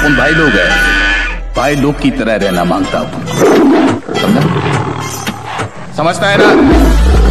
अपन भाई लोग हैं, भाई लोग की तरह रहना मांगता हूं, समझा? समझता है ना?